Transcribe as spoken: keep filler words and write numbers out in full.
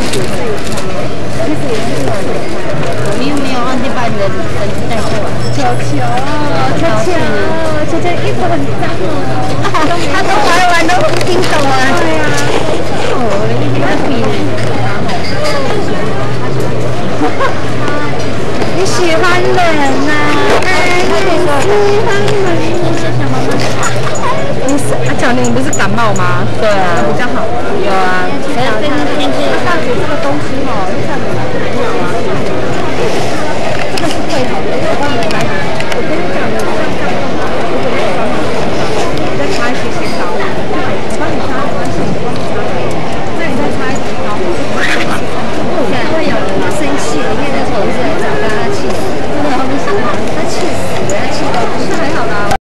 其实也是有的。你有没有忘记把你的绳子带过来？球球，球球，球球衣服很脏哦。他都玩完都不听懂啊。对呀。哦，你给他比。你喜欢人呐？哎，你喜欢人。你是阿巧，你不是感冒吗？对啊，比较好。有啊。可是最近天气，大姐这个东西哦，像你很好啊。这个是最好的，我帮你来。我跟你